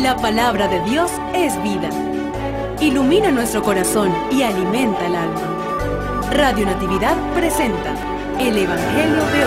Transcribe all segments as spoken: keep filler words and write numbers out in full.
La palabra de Dios es vida. Ilumina nuestro corazón y alimenta el alma. Radio Natividad presenta el Evangelio de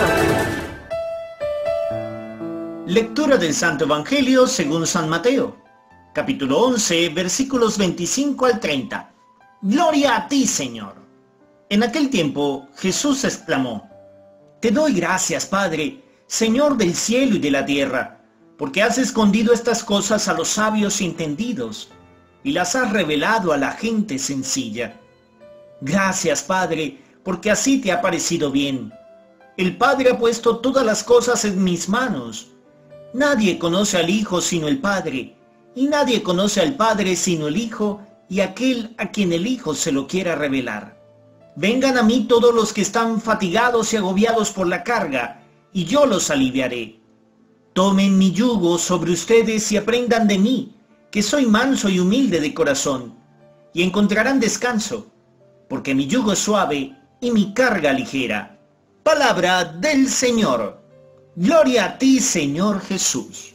hoy. Lectura del Santo Evangelio según San Mateo, capítulo once, versículos veinticinco al treinta. Gloria a ti, Señor. En aquel tiempo Jesús exclamó: Te doy gracias, Padre, Señor del cielo y de la tierra, porque has escondido estas cosas a los sabios y entendidos, y las has revelado a la gente sencilla. Gracias, Padre, porque así te ha parecido bien. El Padre ha puesto todas las cosas en mis manos. Nadie conoce al Hijo sino el Padre, y nadie conoce al Padre sino el Hijo y aquel a quien el Hijo se lo quiera revelar. Vengan a mí todos los que están fatigados y agobiados por la carga, y yo los aliviaré. Tomen mi yugo sobre ustedes y aprendan de mí, que soy manso y humilde de corazón, y encontrarán descanso, porque mi yugo es suave y mi carga ligera. Palabra del Señor. Gloria a ti, Señor Jesús.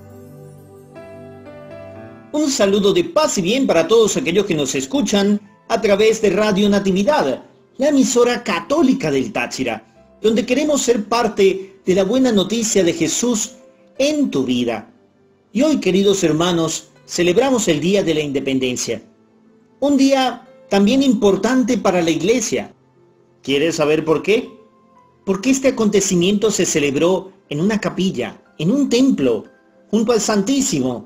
Un saludo de paz y bien para todos aquellos que nos escuchan a través de Radio Natividad, la emisora católica del Táchira, donde queremos ser parte de la buena noticia de Jesús en tu vida. Y hoy, queridos hermanos, celebramos el Día de la Independencia. Un día también importante para la Iglesia. ¿Quieres saber por qué? Porque este acontecimiento se celebró en una capilla, en un templo, junto al Santísimo.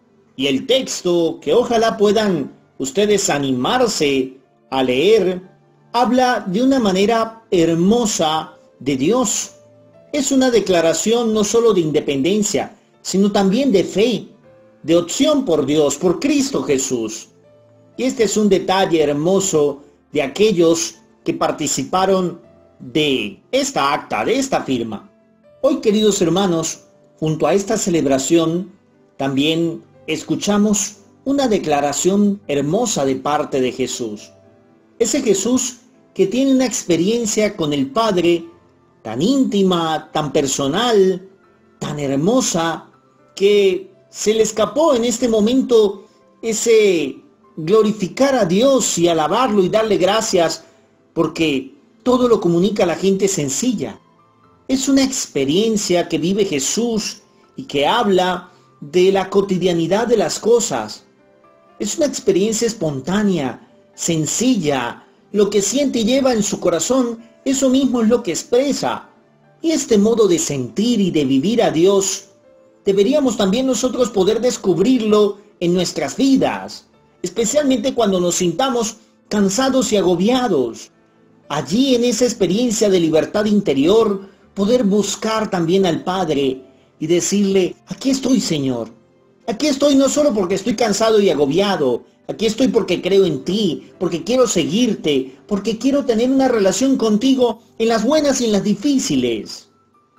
Y el texto, que ojalá puedan ustedes animarse a leer, habla de una manera hermosa de Dios. Es una declaración no solo de independencia, sino también de fe, de opción por Dios, por Cristo Jesús. Y este es un detalle hermoso de aquellos que participaron de esta acta, de esta firma. Hoy, queridos hermanos, junto a esta celebración, también escuchamos una declaración hermosa de parte de Jesús. Ese Jesús que tiene una experiencia con el Padre tan íntima, tan personal, tan hermosa, que se le escapó en este momento ese glorificar a Dios y alabarlo y darle gracias, porque todo lo comunica a la gente sencilla. Es una experiencia que vive Jesús y que habla de la cotidianidad de las cosas. Es una experiencia espontánea, sencilla. Lo que siente y lleva en su corazón, eso mismo es lo que expresa. Y este modo de sentir y de vivir a Dios, deberíamos también nosotros poder descubrirlo en nuestras vidas, especialmente cuando nos sintamos cansados y agobiados. Allí, en esa experiencia de libertad interior, poder buscar también al Padre y decirle: aquí estoy, Señor. Aquí estoy no solo porque estoy cansado y agobiado, aquí estoy porque creo en ti, porque quiero seguirte, porque quiero tener una relación contigo en las buenas y en las difíciles.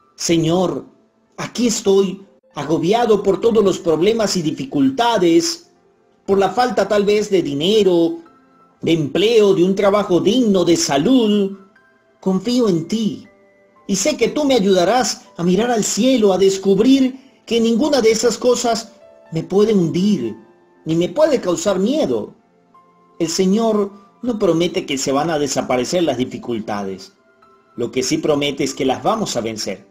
Señor, aquí estoy agobiado por todos los problemas y dificultades, por la falta tal vez de dinero, de empleo, de un trabajo digno, de salud. Confío en ti y sé que tú me ayudarás a mirar al cielo, a descubrir que ninguna de esas cosas me puede hundir, ni me puede causar miedo. El Señor no promete que se van a desaparecer las dificultades. Lo que sí promete es que las vamos a vencer,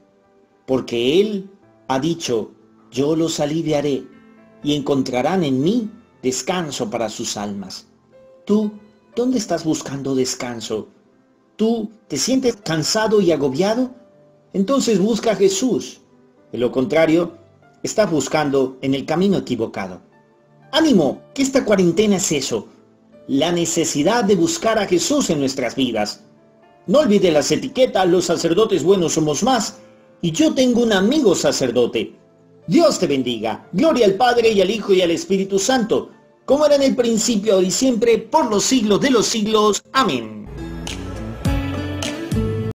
porque Él ha dicho: yo los aliviaré y encontrarán en mí descanso para sus almas. ¿Tú dónde estás buscando descanso? ¿Tú te sientes cansado y agobiado? Entonces busca a Jesús. De lo contrario, estás buscando en el camino equivocado. ¡Ánimo! Que esta cuarentena es eso, la necesidad de buscar a Jesús en nuestras vidas. No olvides las etiquetas: los sacerdotes buenos somos más, y yo tengo un amigo sacerdote. Dios te bendiga. Gloria al Padre, y al Hijo, y al Espíritu Santo, como era en el principio, ahora y siempre, por los siglos de los siglos. Amén.